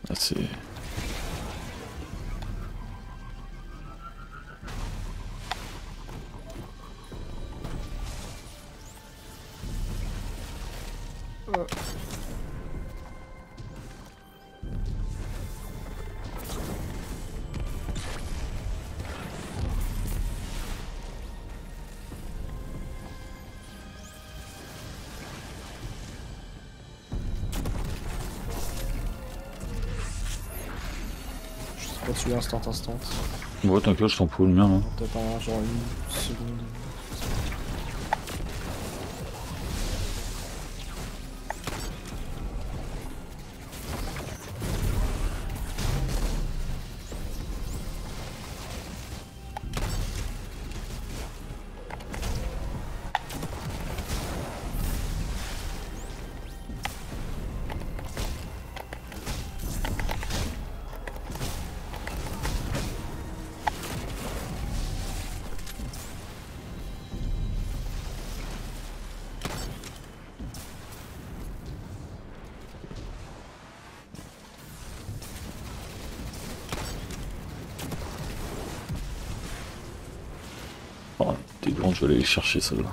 Là, c'est... Pas celui instant. Ouais, t'inquiète, je t'en prie le mien là. Peut-être en genre une seconde. Oh, t'es grand, je vais aller les chercher celle-là.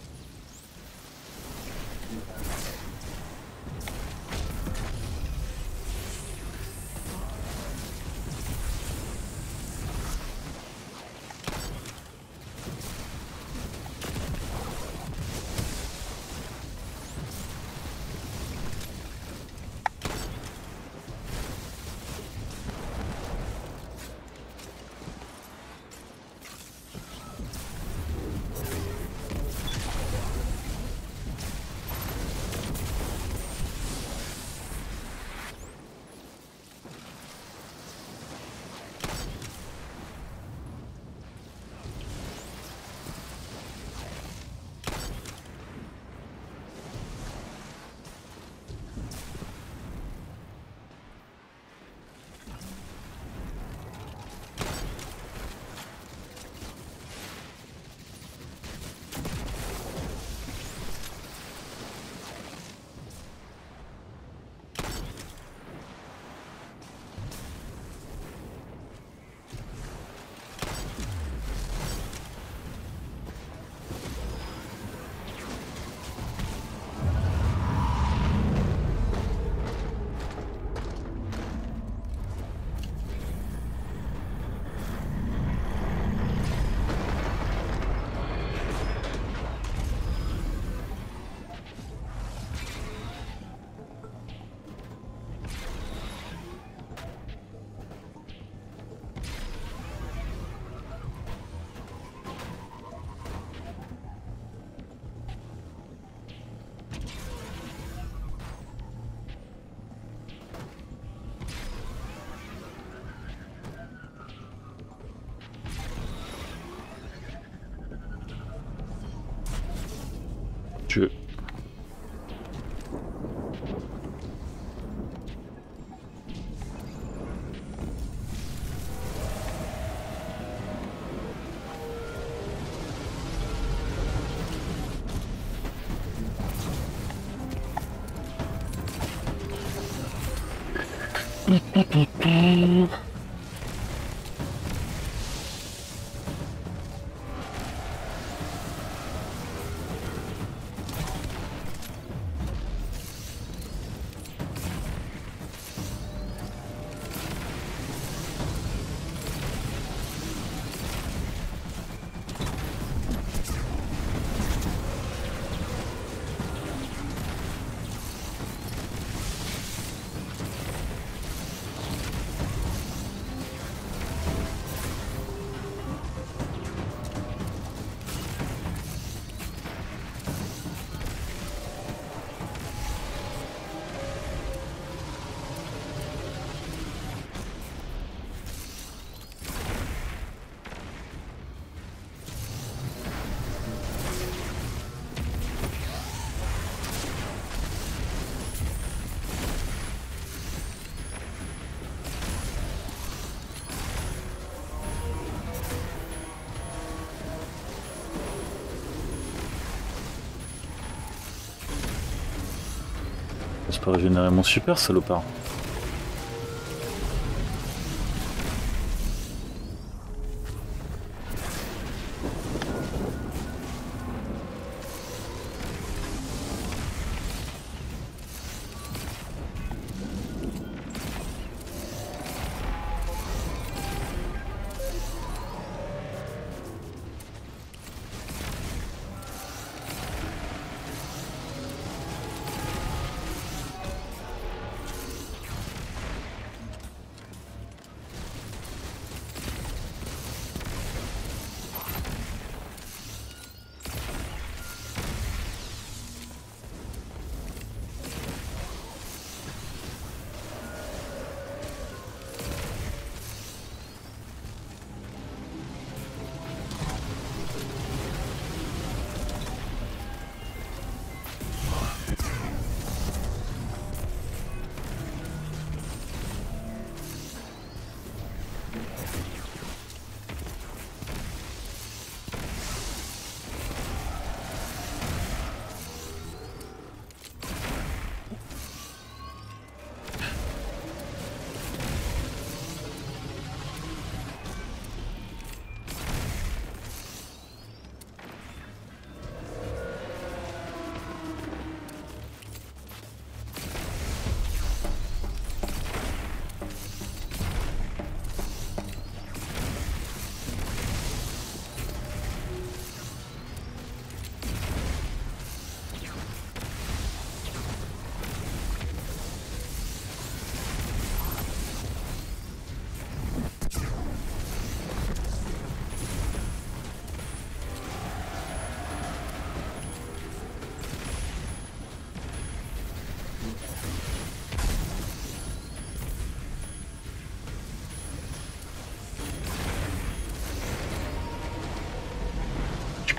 Tu veux. C'est pas régénérer mon super salopard.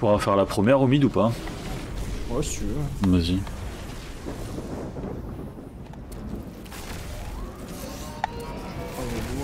pourra faire la première au mid ou pas? Ouais, si tu veux. Vas-y. Ah, mais bon.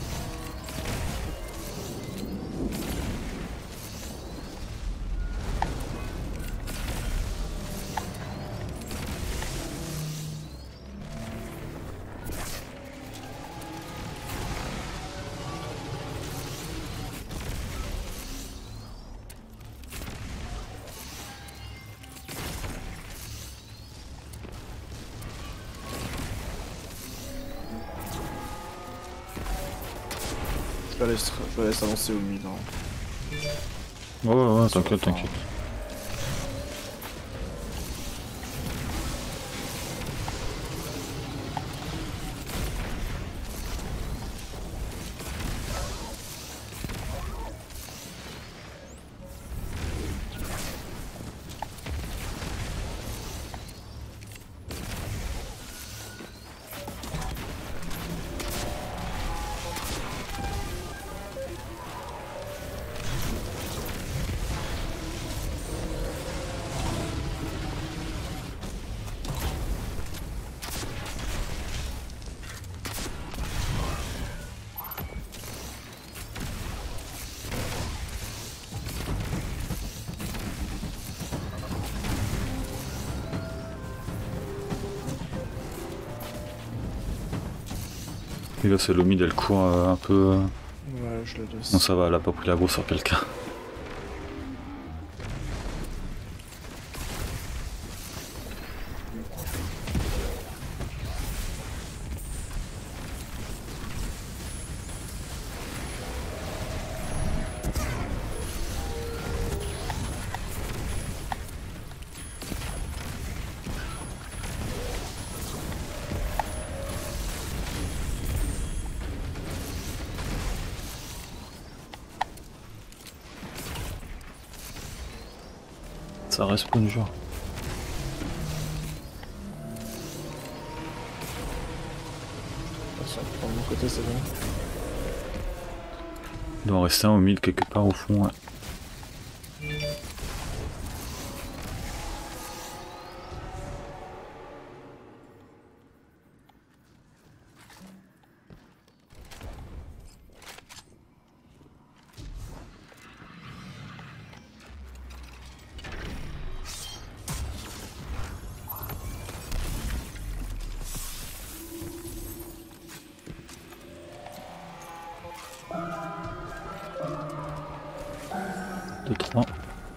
Je la laisse avancer au mid. Hein. Ouais, t'inquiète, t'inquiète. Et là c'est le mid, elle court un peu. Ouais, je la laisse. Non ça va, elle a pas pris la grosse sur quelqu'un. Ça respawn genre. Attention, de mon côté c'est bon. Il doit en rester un au mid quelque part au fond. Ouais. Deux, trois.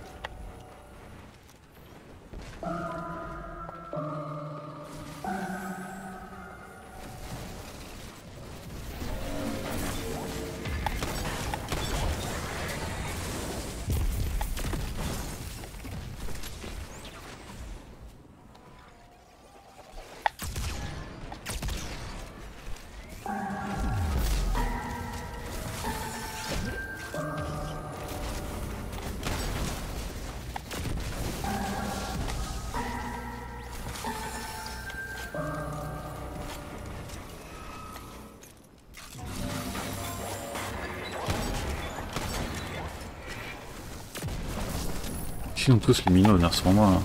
Ils sont tous les minots venir sur moi là.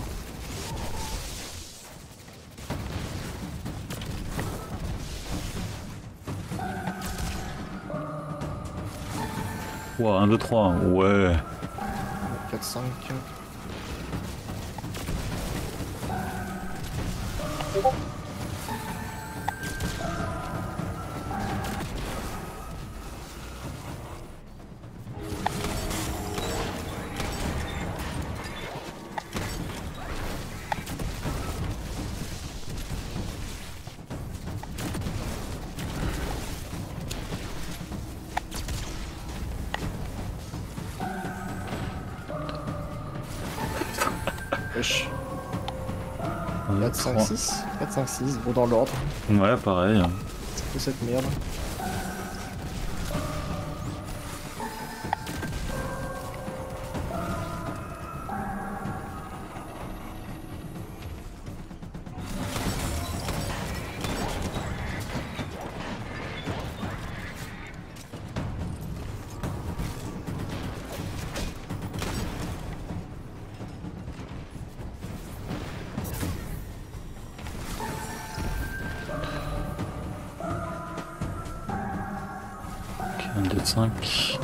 Ouah, 1, 2, 3, ouais. 4, 5. Wesh. 4, 5, 6 4, 5, 6, bon dans l'ordre. Ouais, pareil. C'est que cette merde. Peut-être 5.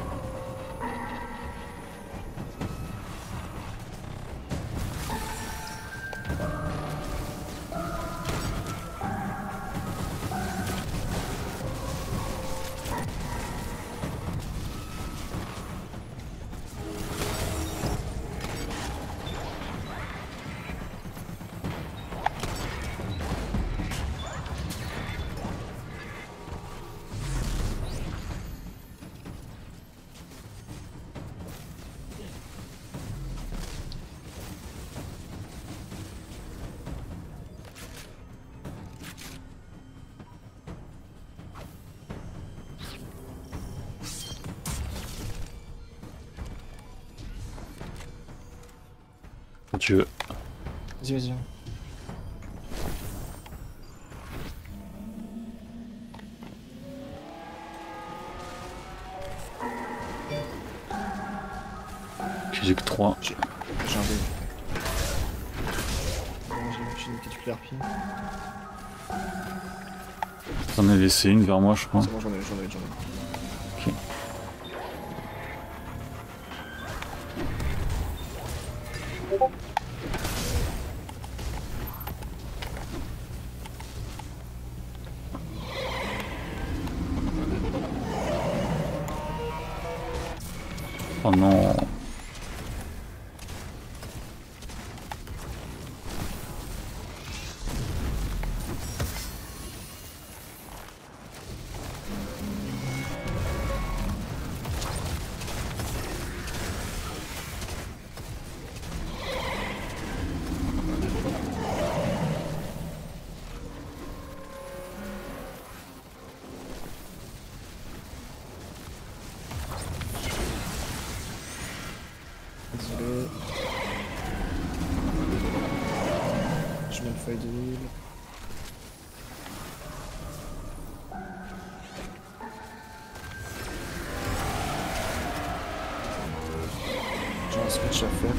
Quand tu veux. Vas-y, vas-y. J'ai que 3. J'ai un dé. J'ai une petite claire pied. J'en ai laissé une vers moi, je crois. C'est bon, j'en ai. Ok. Oh non. Désolé. Je mets une feuille d'huile. J'ai un switch à faire.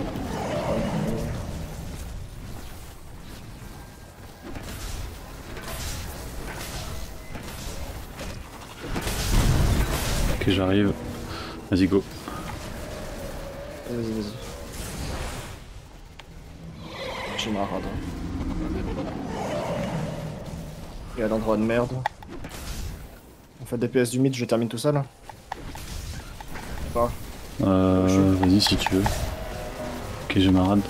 Ok, j'arrive. Vas-y, go. Vas-y. J'ai ma rade. Il y a l'endroit de merde. On fait des PS du mid, je termine tout seul. Pas. Vas-y si tu veux. Ok, j'ai ma rade.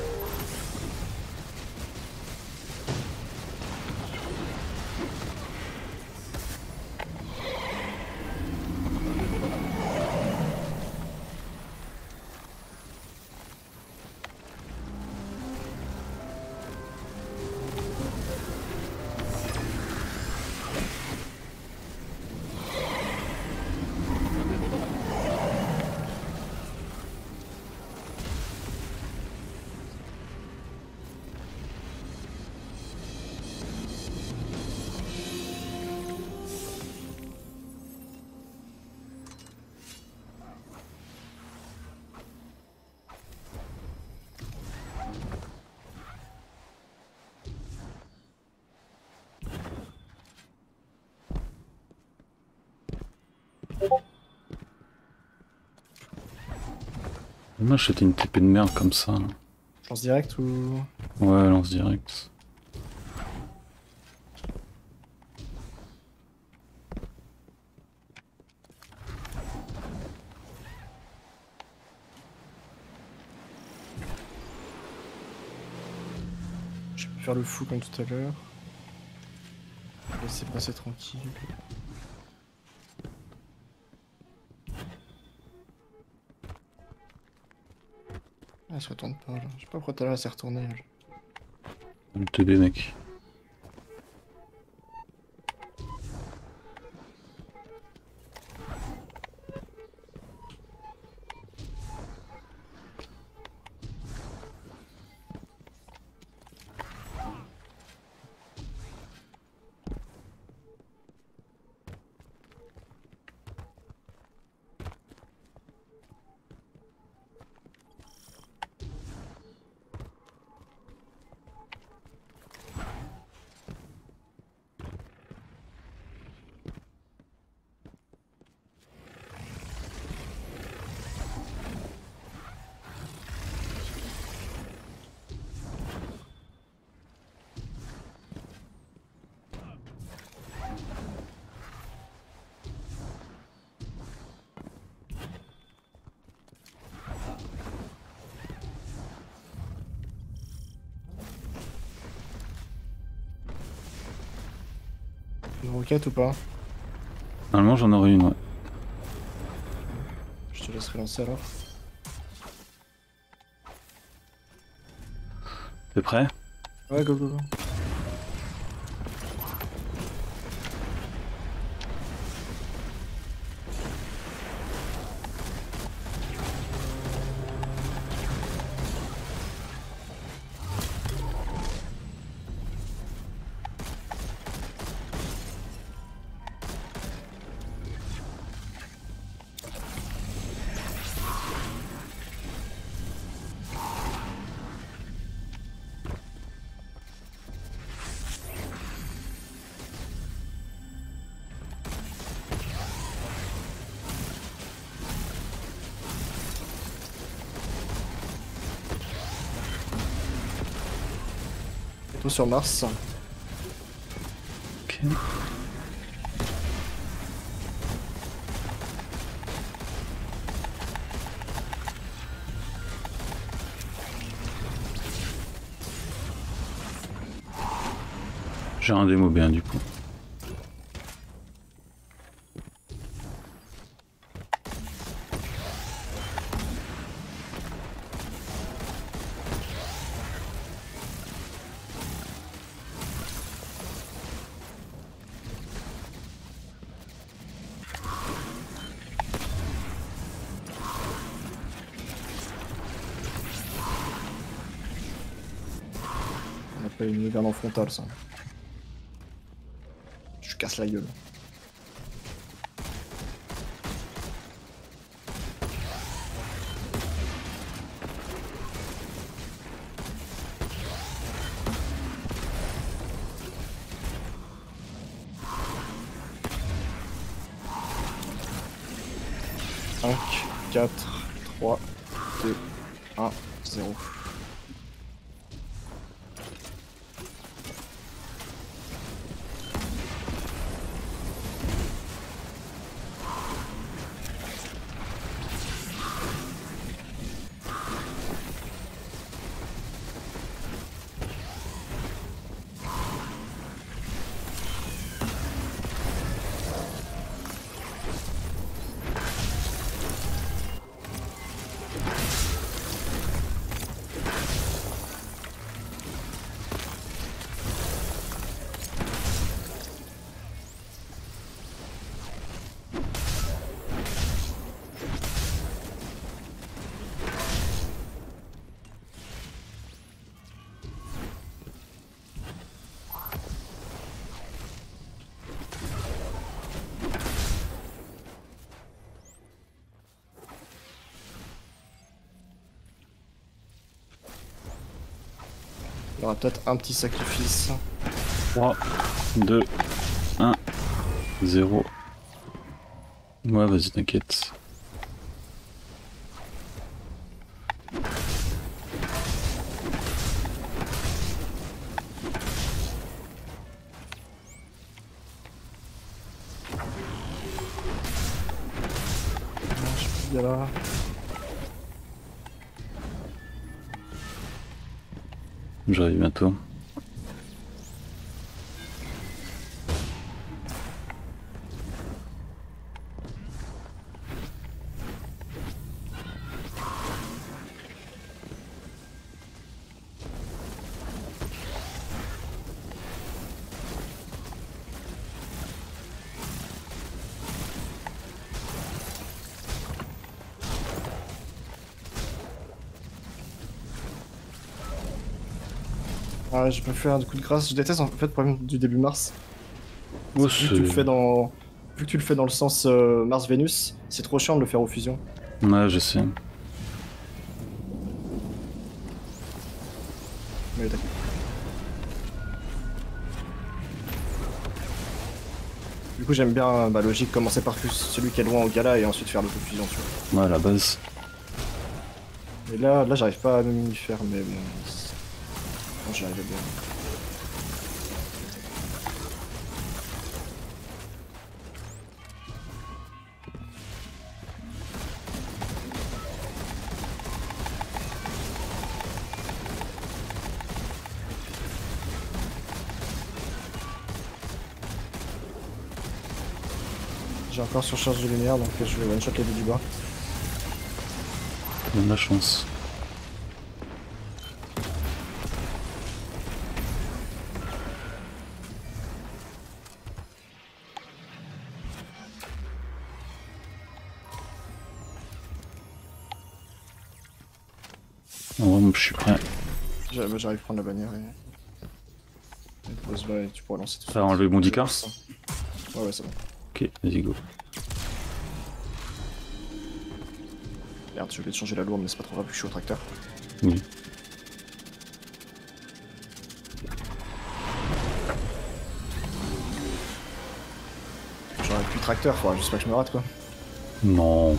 Moi j'étais une TP de merde comme ça. Je lance direct ou. Ouais, lance direct. Je peux faire le fou comme tout à l'heure. Laisser passer tranquille. Ah, elle se retourne pas là. Je sais pas pourquoi tout à l'heure elle s'est retournée. Le TB mec. Une roquette ou pas? Normalement j'en aurais une, ouais. Je te laisserai lancer alors. T'es prêt? Ouais, go go go. Tout sur Mars. Ok. J'ai un démo bien du coup. On a pas une hiverne en frontal ça. Je casse la gueule. Cinq, 4, 3, 2, 1, 0. Il y aura peut-être un petit sacrifice. 3, 2, 1, 0. Ouais, vas-y, t'inquiète. Je suis bien là. J'arrive bientôt. Ah, j'ai pas fait un coup de grâce. Je déteste en fait le problème du début Mars. Oh, Vu que tu le fais dans, vu que tu le fais dans le sens Mars-Vénus, c'est trop chiant de le faire aux fusions. Ouais, je sais. Mais d'accord. Du coup, j'aime bien, bah, logique, commencer par celui qui est loin au gala et ensuite faire l'autofusion, tu vois. Ouais, à la base. Et là, j'arrive pas à m'y faire, mais bon. Bon, j'y arrive bien. J'ai encore surcharge de lumière donc je vais one-shot les deux du bas. On a de la chance. En vrai, moi, je suis prêt. J'arrive à prendre la bannière et pose là et tu pourras lancer tout ça. T'as enlevé mon Dicard? Ouais, ouais, c'est bon. Ok, vas-y, go. Merde, j'ai oublié de changer la lourde, mais c'est pas trop grave vu que je suis au tracteur. Oui. J'aurais plus le tracteur, faudra juste pas que je me rate quoi. Non.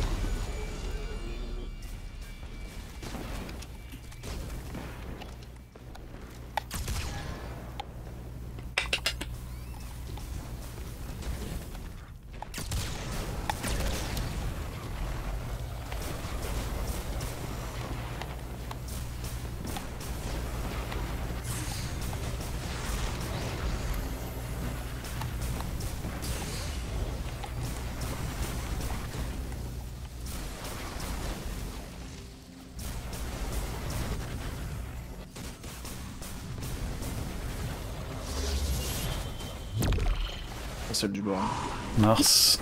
Celle du bord. Mars.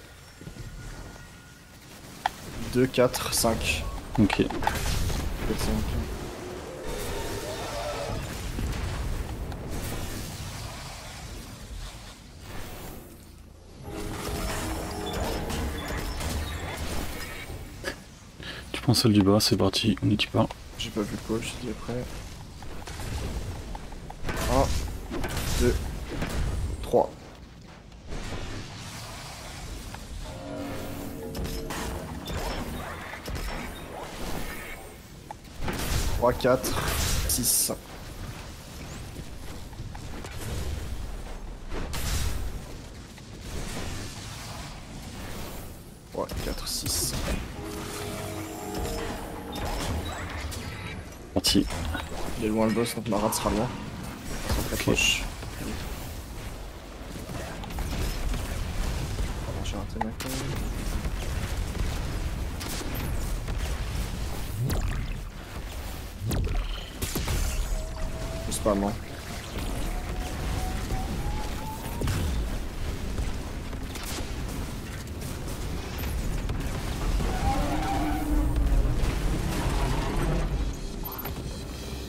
2, 4, 5. Ok. 4, 5. Tu prends celle du bas, c'est parti, on n'y tue pas. J'ai pas vu le call, je te dis après. 1, 2, 3. 3, 4, 6. Ouais, 4, 6. Parti. Il est loin le boss, donc ma rate sera loin. Très très Ok. proche. Pardon, j'ai raté ma call. Je spam, hein.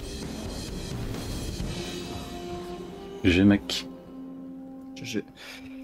GG mec. GG.